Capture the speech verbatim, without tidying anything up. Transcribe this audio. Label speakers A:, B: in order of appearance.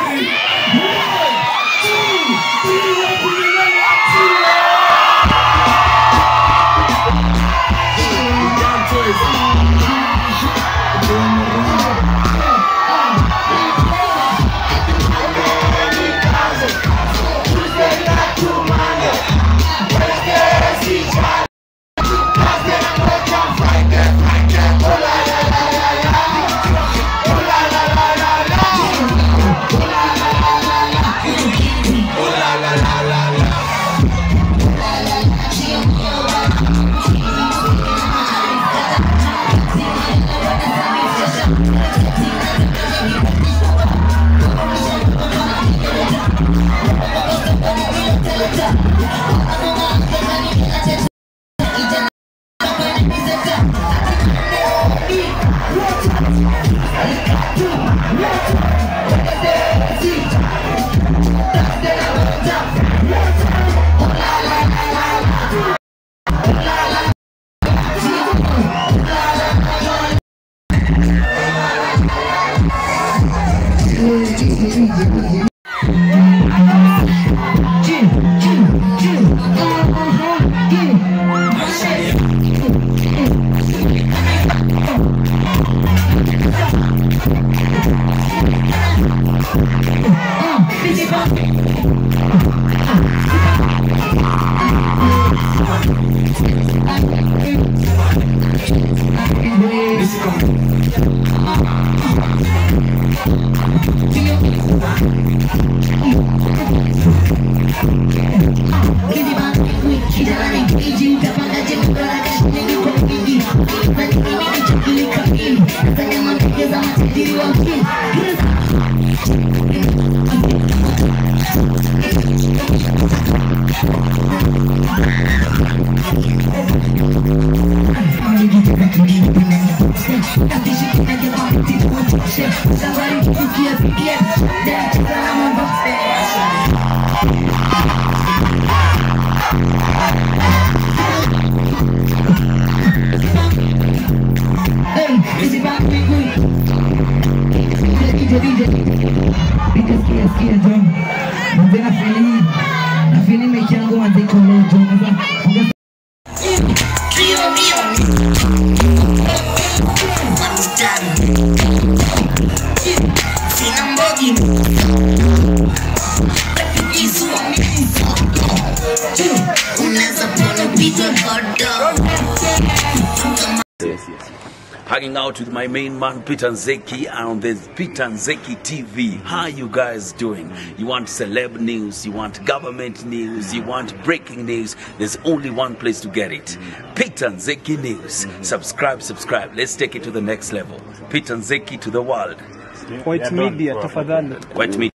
A: Hanging out with my main man Peter Nzeki on this Peter Nzeki T V. How you guys doing? You want celeb news, you want government news, you want breaking news. There's only one place to get it. Peter Nzeki News. Subscribe, subscribe. Let's take it to the next level. Peter Nzeki to the world.
B: White Media, tafadhali.
A: White Media.